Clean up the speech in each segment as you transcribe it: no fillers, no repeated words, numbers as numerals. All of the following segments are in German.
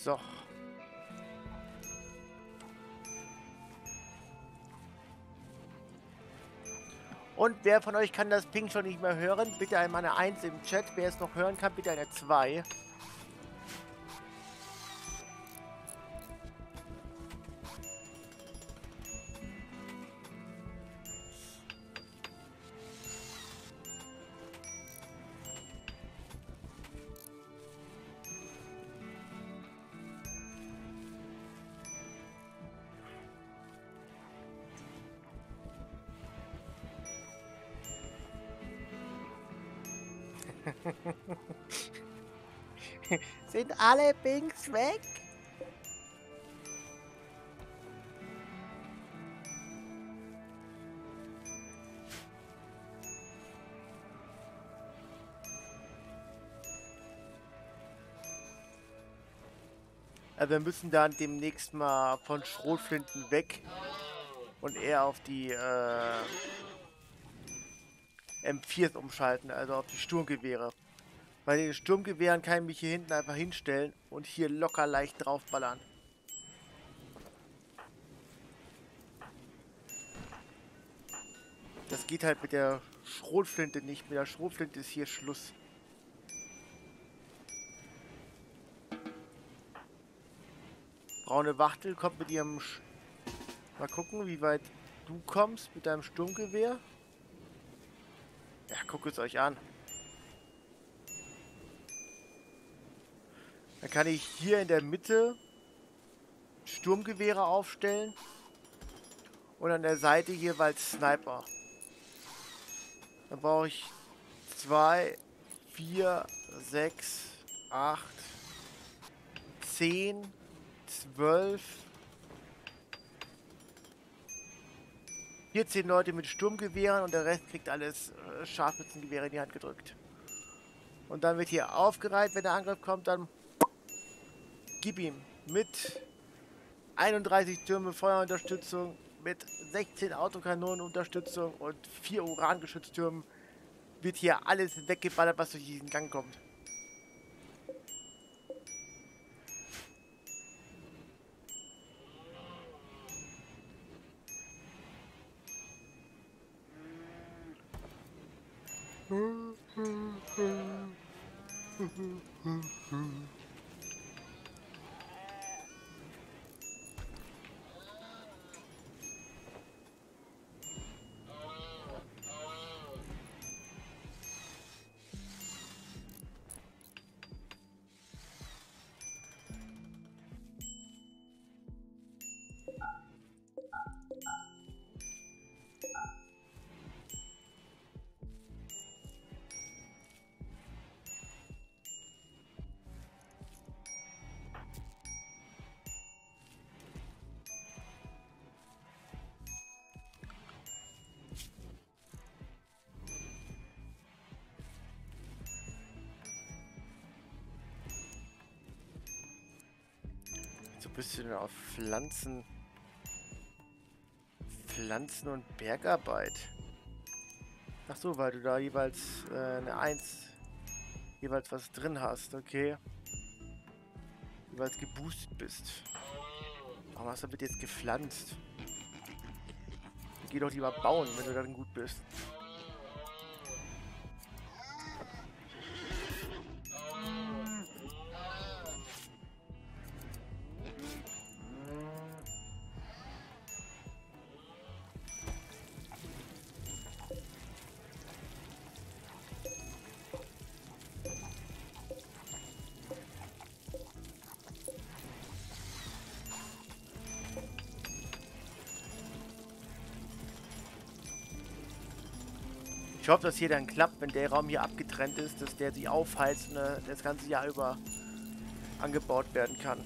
So. Und wer von euch kann das Ping schon nicht mehr hören? Bitte einmal eine 1 im Chat. Wer es noch hören kann, bitte eine 2. Sind alle Pings weg? Wir müssen dann demnächst mal von Schrotflinten weg und eher auf die M4s umschalten, also auf die Sturmgewehre. Bei den Sturmgewehren kann ich mich hier hinten einfach hinstellen und hier locker leicht draufballern. Das geht halt mit der Schrotflinte nicht. Mit der Schrotflinte ist hier Schluss. Braune Wachtel kommt mit ihrem... Mal gucken, wie weit du kommst mit deinem Sturmgewehr. Ja, guckt es euch an. Dann kann ich hier in der Mitte Sturmgewehre aufstellen und an der Seite jeweils Sniper. Dann brauche ich 2, 4, 6, 8, 10, 12, 14 Leute mit Sturmgewehren und der Rest kriegt alles Scharfschützengewehre in die Hand gedrückt. Und dann wird hier aufgereiht, wenn der Angriff kommt, dann gib ihm mit 31 Türme Feuerunterstützung, mit 16 Autokanonenunterstützung und 4 Urangeschütztürmen wird hier alles weggeballert, was durch diesen Gang kommt. So ein bisschen auf Pflanzen und Bergarbeit. Ach so, weil du da jeweils eine 1 jeweils was drin hast, okay. Jeweils geboostet bist. Warum hast du damit jetzt gepflanzt? Geh doch lieber bauen, wenn du dann gut bist. Ich hoffe, dass hier dann klappt, wenn der Raum hier abgetrennt ist, dass der sich aufheizt und das ganze Jahr über angebaut werden kann.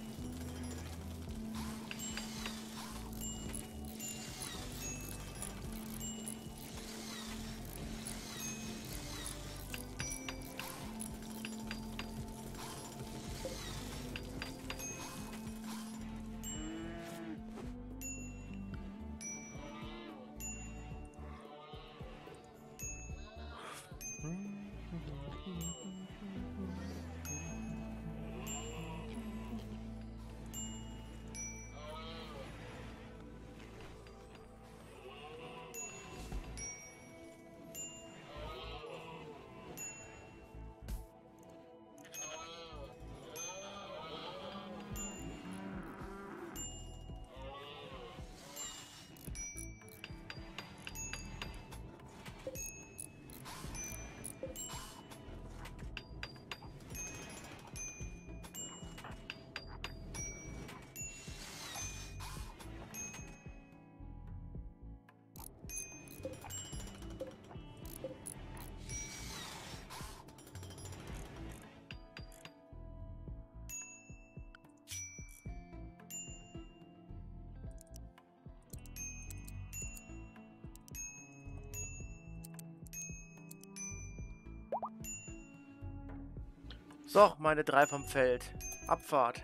So, meine 3 vom Feld. Abfahrt.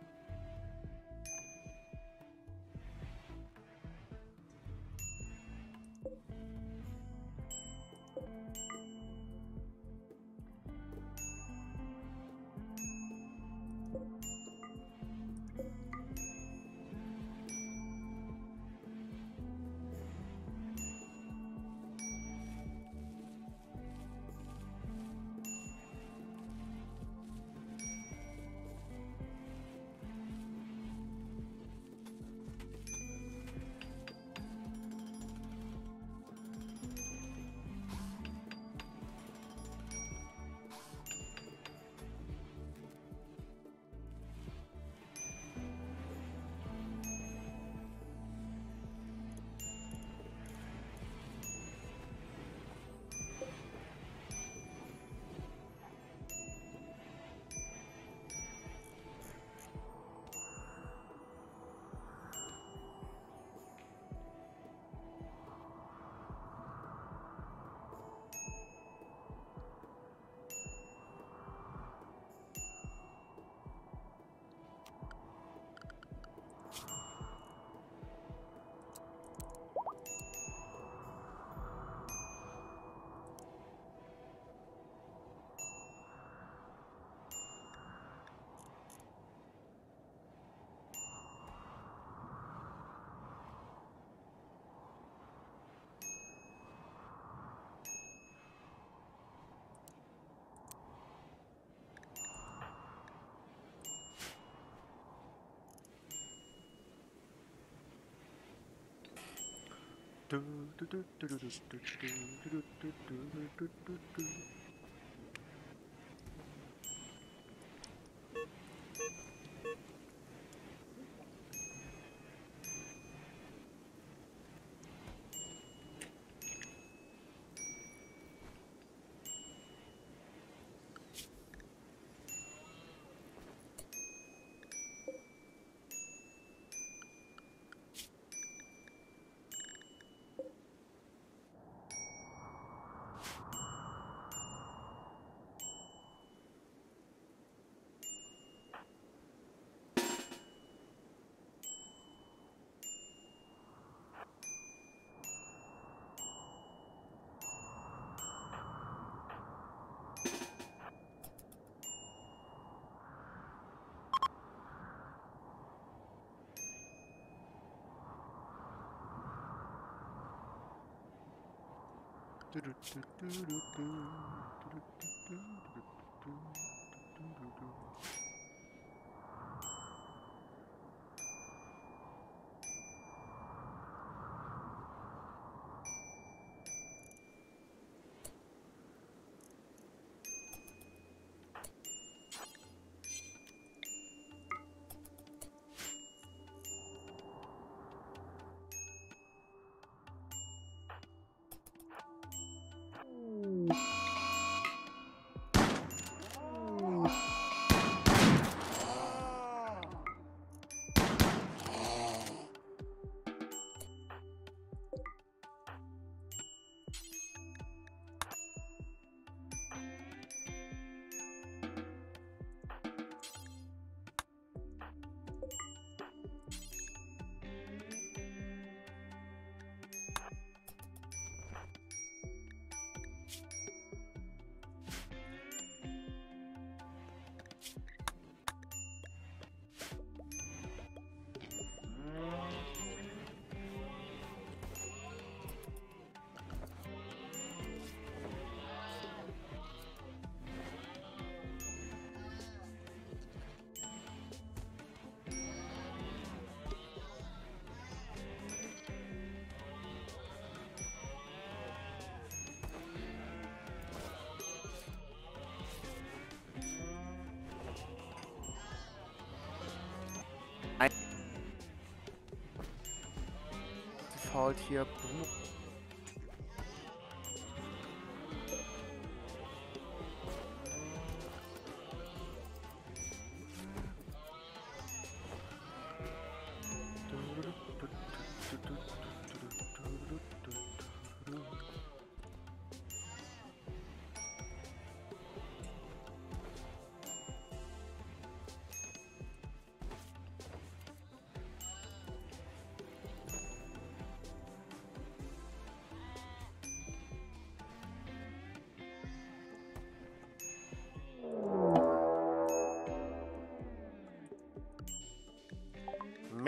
Fault hier.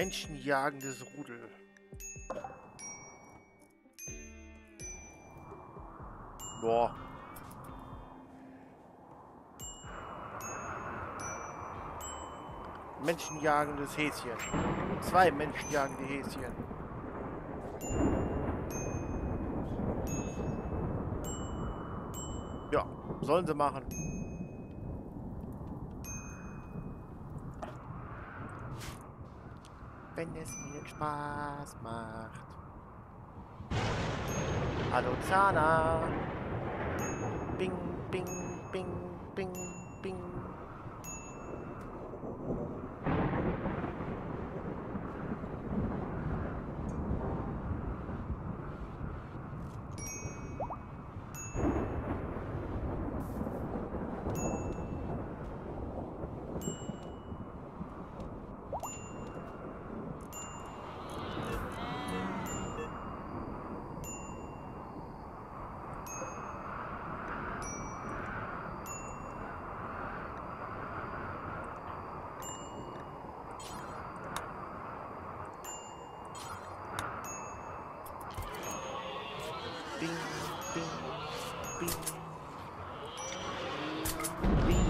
Menschenjagendes Rudel. Boah. Menschenjagendes Häschen. 2 menschenjagende Häschen. Ja, sollen sie machen. Wenn es ihnen Spaß macht. Hallo Zana. Bing, bing, bing, bing, bing. Bing, bing, bing, bing.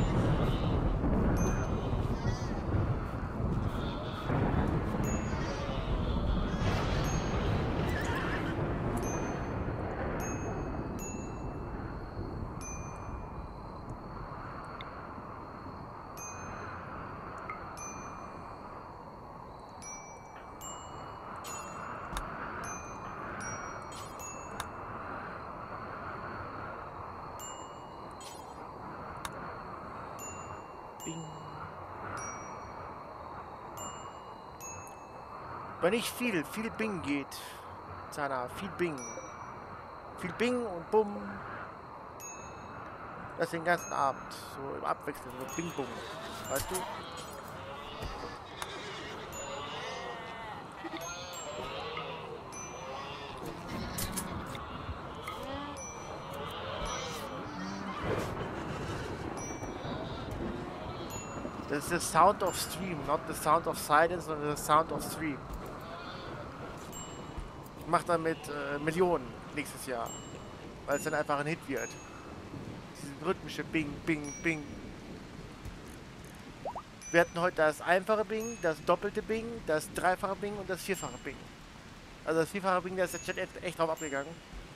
Bing. Aber nicht viel Bing geht. Zana, viel Bing. Viel Bing und Bumm. Das den ganzen Abend. So im Abwechseln, so Bing Bum. Weißt du? Das ist the sound of stream, not the sound of silence, sondern the sound of stream. Ich mach damit Millionen nächstes Jahr. Weil es dann einfach ein Hit wird. Dieses rhythmische Bing, Bing, Bing. Wir hatten heute das einfache Bing, das doppelte Bing, das dreifache Bing und das vierfache Bing. Also das vierfache Bing, da ist der Chat echt drauf abgegangen.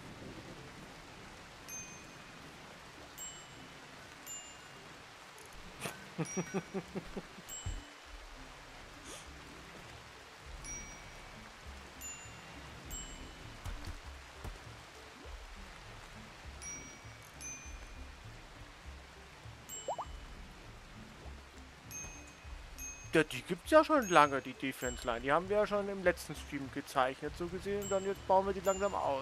Ja, die gibt's ja schon lange, die Defense Line. Die haben wir ja schon im letzten Stream gezeichnet, so gesehen. Und dann jetzt bauen wir die langsam aus.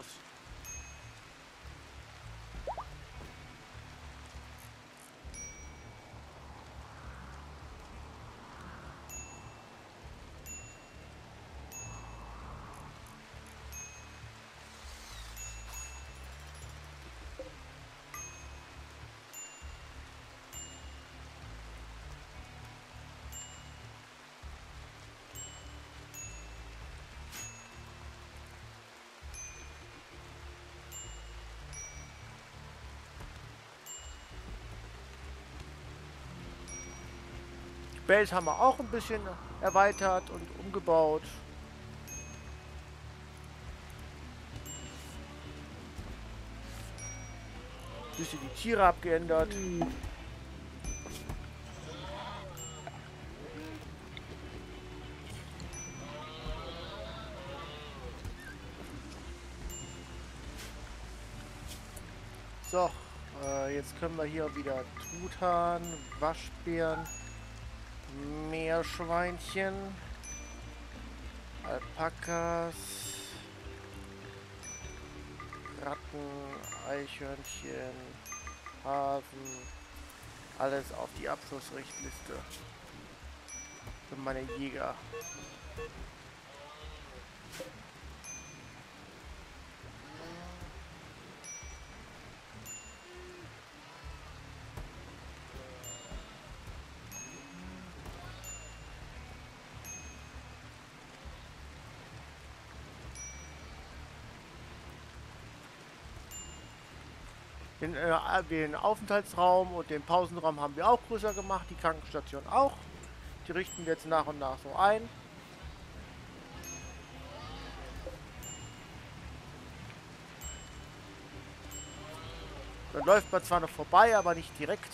Base haben wir auch ein bisschen erweitert und umgebaut. Bisschen die Tiere abgeändert. So, jetzt können wir hier wieder Truthahn, Waschbären, Meerschweinchen, Alpakas, Ratten, Eichhörnchen, Hasen, alles auf die Abschlussrichtliste für meine Jäger. Den Aufenthaltsraum und den Pausenraum haben wir auch größer gemacht, die Krankenstation auch. Die richten wir jetzt nach und nach so ein. Dann läuft man zwar noch vorbei, aber nicht direkt.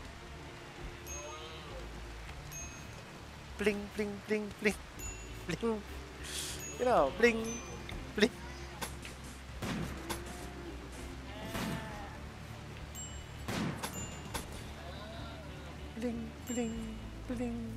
Bling, bling, bling, bling, bling. Genau, bling, bling. Bling, bling, bling.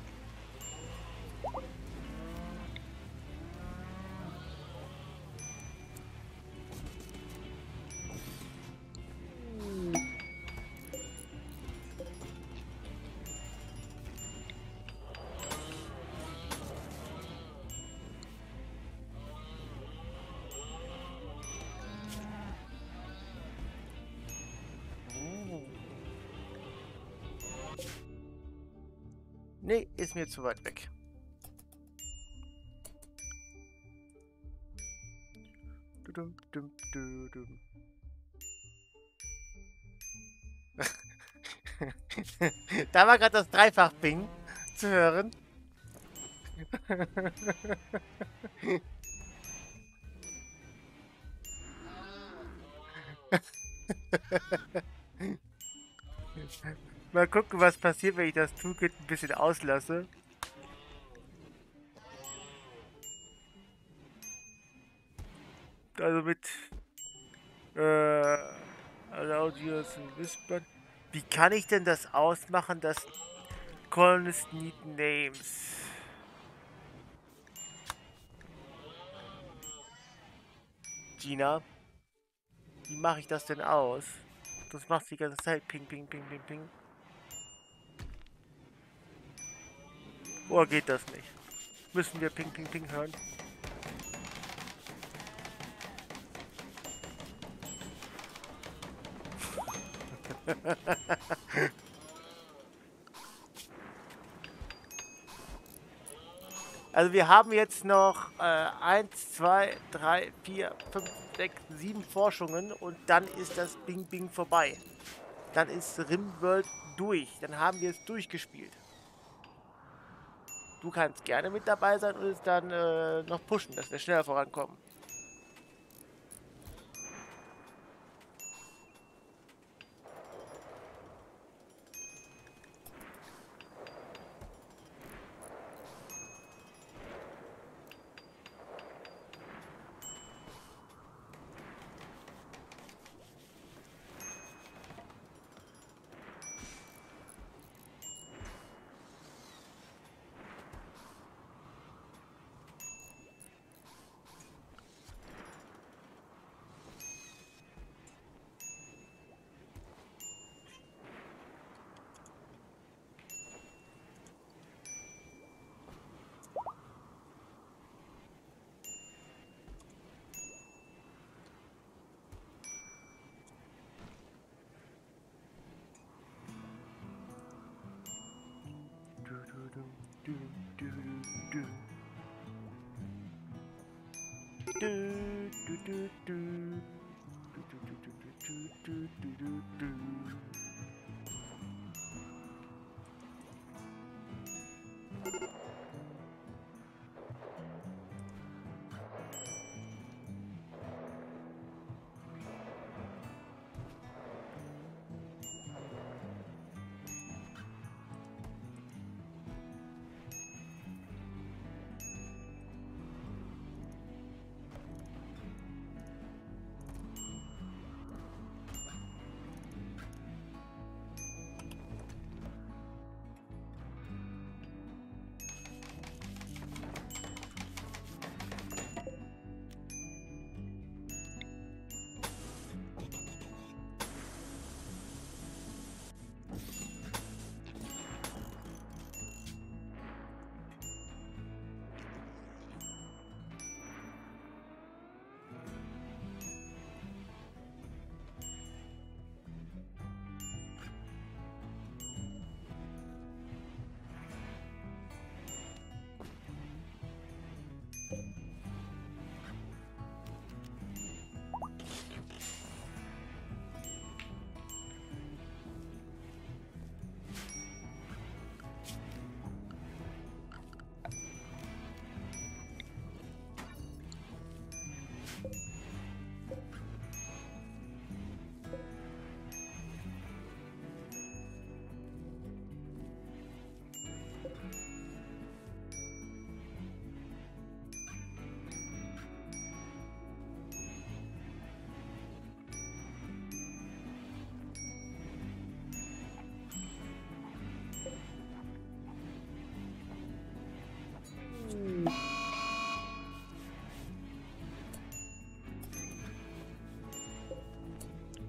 Nee, ist mir zu weit weg. Dudum, dum, dudum. Da war gerade das Dreifach-Ping zu hören. Mal gucken, was passiert, wenn ich das Toolkit ein bisschen auslasse. Also mit Allow you to whisper. Wie kann ich denn das ausmachen, dass Colonists need names? Gina, wie mache ich das denn aus? Das macht die ganze Zeit Ping, Ping, Ping, Ping, Ping. Oder geht das nicht? Müssen wir Ping, Ping, Ping hören? Also wir haben jetzt noch 1, 2, 3, 4, 5, 6, 7 Forschungen und dann ist das Bing Bing vorbei. Dann ist Rimworld durch. Dann haben wir es durchgespielt. Du kannst gerne mit dabei sein und es dann noch pushen, dass wir schneller vorankommen.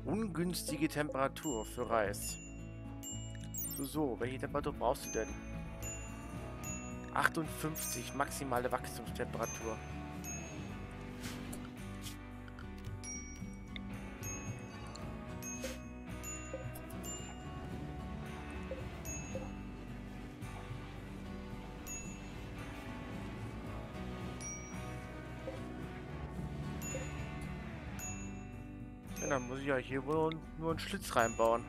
Ungünstige Temperatur für Reis. So, welche Temperatur brauchst du denn? 58, maximale Wachstumstemperatur. Ja, dann muss ich ja hier wohl nur einen Schlitz reinbauen.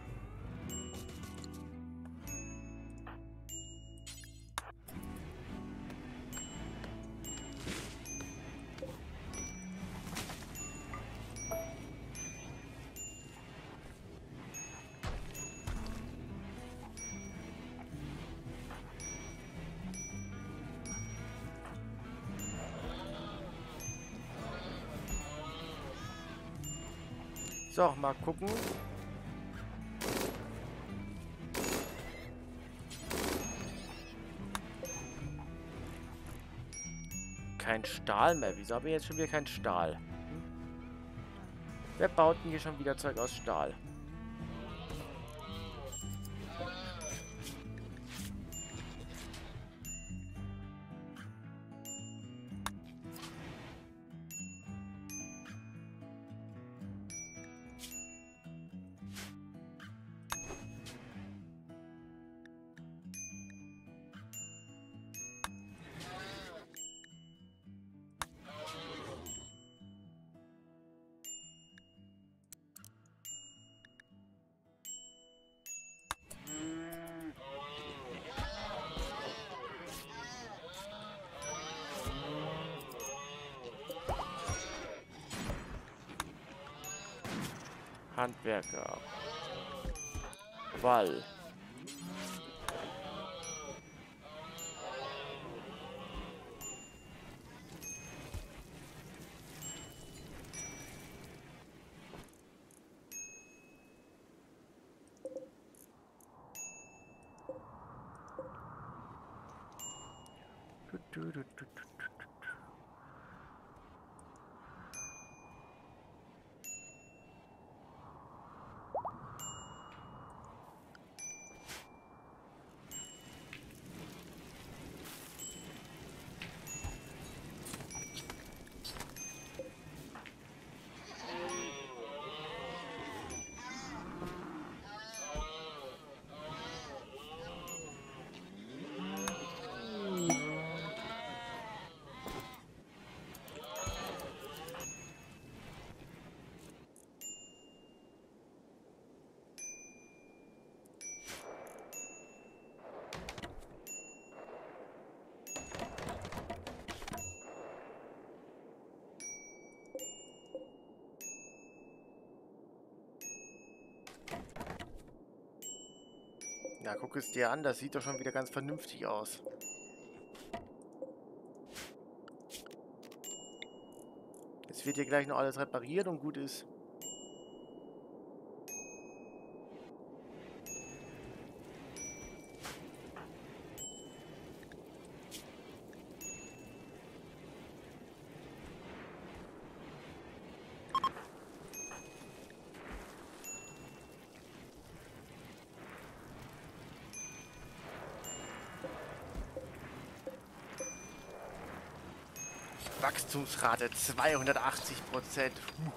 So, mal gucken. Kein Stahl mehr. Wieso haben wir jetzt schon wieder kein Stahl? Wer baut denn hier schon wieder Zeug aus Stahl? Handwerker. Wall. Ja, guck es dir an, das sieht doch schon wieder ganz vernünftig aus. Jetzt wird hier gleich noch alles repariert und gut ist. Wachstumsrate 280%.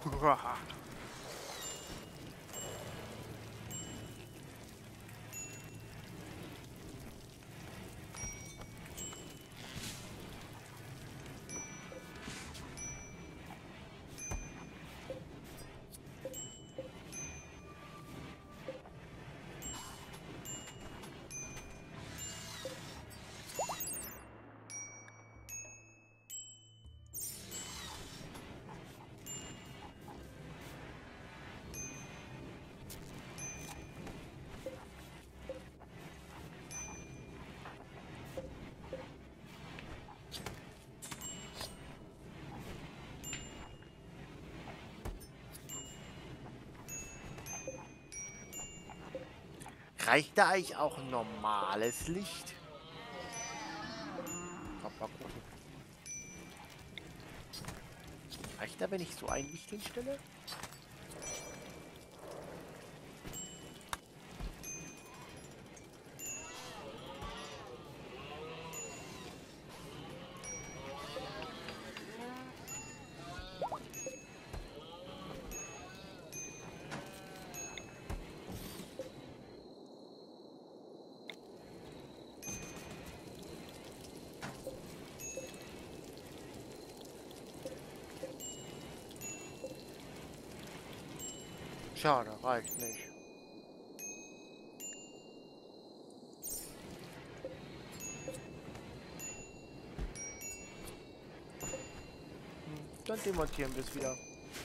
Reicht da eigentlich auch normales Licht? Mal gucken. Reicht da, wenn ich so ein Licht hinstelle? Schade, reicht nicht. Dann demontieren wir es wieder.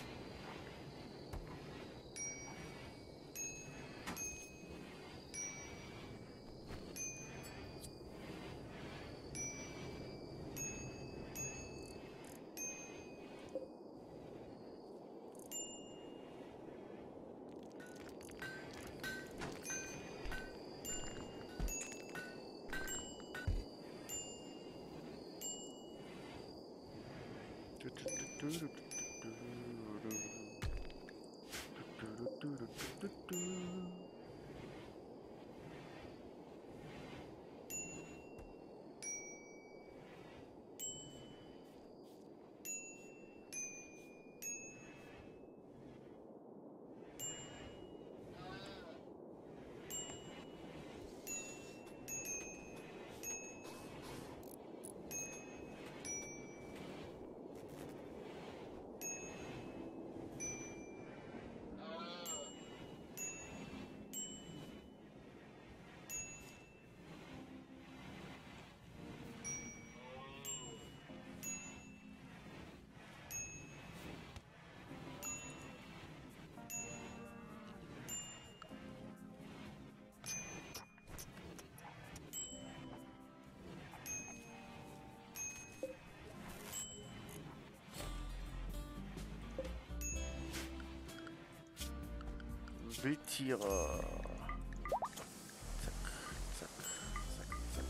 Wildtiere. Zack, zack, zack, zack.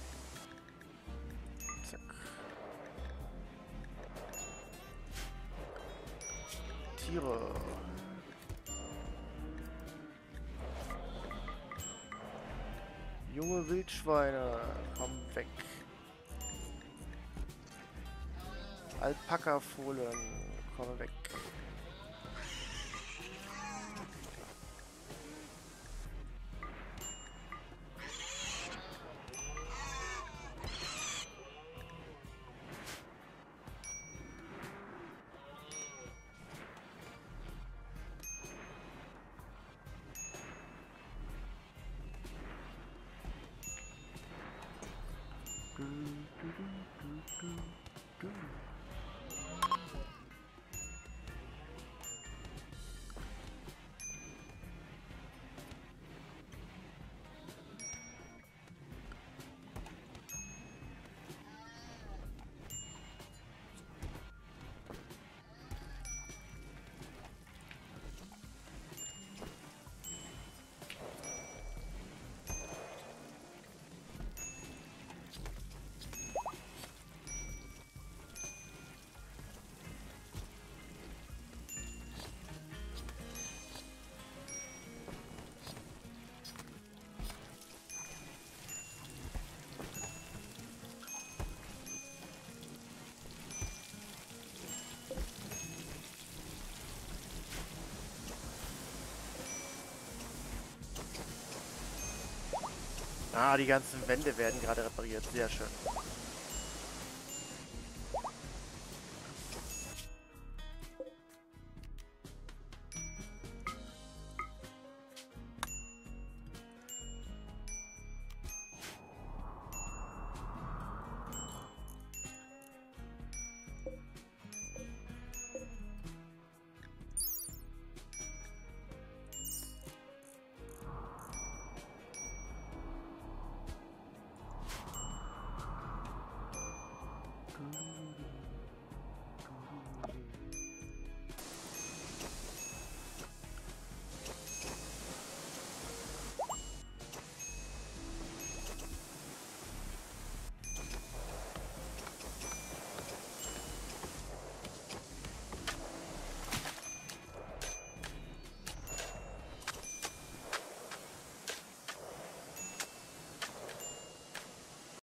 Zack. Tiere. Junge Wildschweine, komm weg. Alpaka-Fohlen, komm weg. Ah, die ganzen Wände werden gerade repariert. Sehr schön.